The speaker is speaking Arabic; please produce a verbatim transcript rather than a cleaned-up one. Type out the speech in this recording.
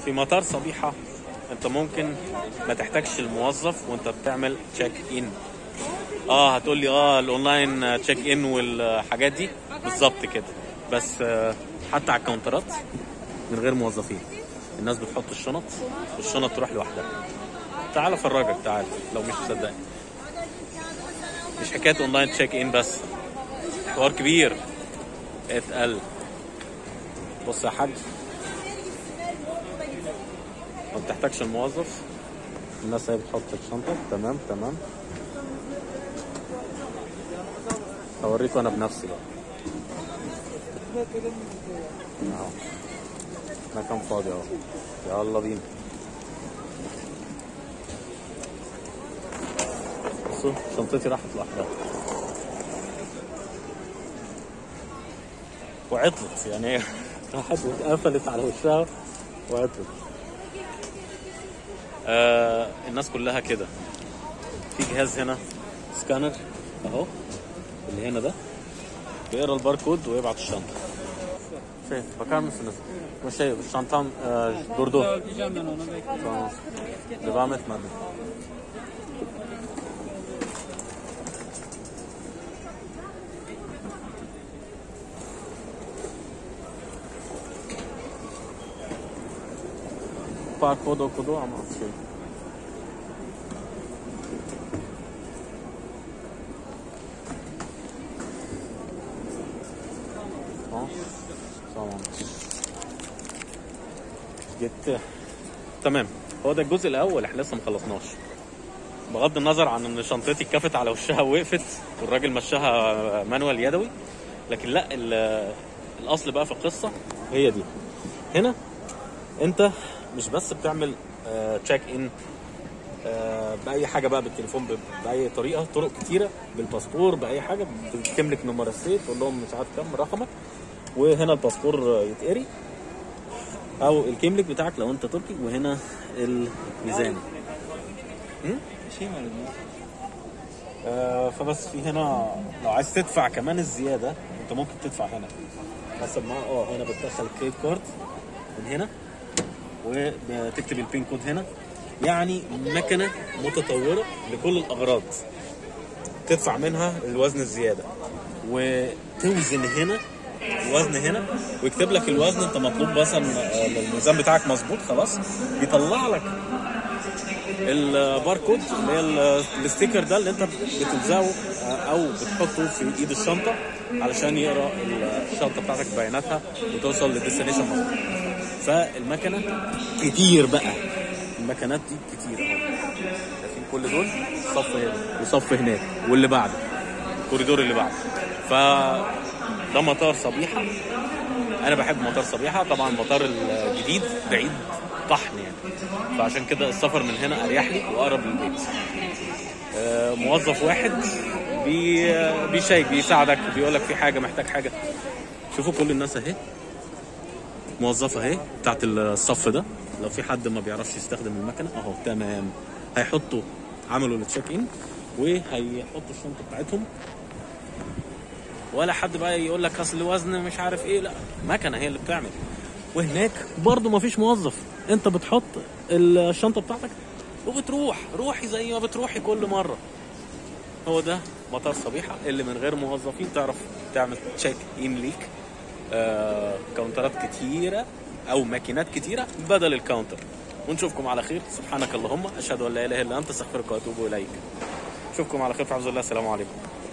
في مطار صبيحة انت ممكن ما تحتاجش الموظف وانت بتعمل تشيك ان. اه هتقول لي اه الاونلاين تشيك ان والحاجات دي بالظبط كده، بس آه حتى على الكاونترات من غير موظفين. الناس بتحط الشنط والشنط تروح لوحدها. تعال افرجك، تعال لو مش مصدقني. مش حكايه اونلاين تشيك ان بس، حوار كبير اتقل. بص يا حاج، ما بتحتاجش الموظف، الناس هي بتحط الشنطه. تمام تمام، هوريكم انا بنفسي بقى. اهو مكان فاضي اهو، يلا بينا. بصوا شنطتي راحت لوحدها وعطلت، يعني راحت واتقفلت على وشها وعطلت. آه الناس كلها كده. في جهاز هنا سكانر اهو، اللي هنا ده بيقرا الباركود ويبعت الشنطه. Şey, bakar mısınız? Bu şey, şantam e, durdu. Tamam. Devam etmedi. Barkod okudu ama şey. Tamam. Tamam. جبت. تمام، هو ده الجزء الاول، احنا لسه ما خلصناش. بغض النظر عن ان شنطتي اتكفت على وشها ووقفت والراجل مشاها مانوال يدوي، لكن لا، الاصل بقى في القصه هي دي. هنا انت مش بس بتعمل تشيك ان باي حاجه بقى، بالتليفون، باي طريقه، طرق كتيره، بالباسبور، باي حاجه. بتملك نمر السيت، تقول لهم مش عارف كام رقمك، وهنا الباسبور يتقري او الكيملك بتاعك لو انت تركي، وهنا الميزان. آه فبس في هنا لو عايز تدفع كمان الزياده انت ممكن تدفع هنا حسب ما اه هنا بتدخل الكريدت كارد من هنا وبتكتب البين كود هنا. يعني مكنه متطوره لكل الاغراض، تدفع منها الوزن الزياده وتوزن هنا الوزن هنا، ويكتب لك الوزن. انت مطلوب مثلا الميزان بتاعك مظبوط، خلاص بيطلع لك الباركود اللي هي الستيكر ده اللي انت بتلزقه او بتحطه في ايد الشنطه علشان يقرا الشنطه بتاعتك بياناتها وتوصل للديستنيشن مظبوط. فالمكنه كتير بقى، المكنات دي كتير اهو، شايفين كل دول صف هنا وصف هناك واللي بعده الكوريدور اللي بعده. ف ده مطار صبيحة. أنا بحب مطار صبيحة. طبعا المطار الجديد بعيد طحن يعني، فعشان كده السفر من هنا أريح لي وأقرب للبيت. موظف واحد بي بيشيك بيساعدك، بيقول لك في حاجة، محتاج حاجة. شوفوا كل الناس أهي موظفة أهي بتاعت الصف ده. لو في حد ما بيعرفش يستخدم المكنة أهو تمام، هيحطوا عملوا التشيك إن وهيحطوا الشنطة بتاعتهم، ولا حد بقى يقول لك اصل وزن مش عارف ايه، لا، مكنه هي اللي بتعمل. وهناك برضو ما فيش موظف، انت بتحط الشنطه بتاعتك وبتروح روحي زي ما بتروحي كل مره. هو ده مطار صبيحه اللي من غير موظفين تعرف تعمل تشيك ان ليك. آه كاونترات كتيره او ماكينات كتيره بدل الكاونتر. ونشوفكم على خير. سبحانك اللهم اشهد ان لا اله الا انت استغفرك واتوب اليك. نشوفكم على خير في حفظ الله. السلام عليكم.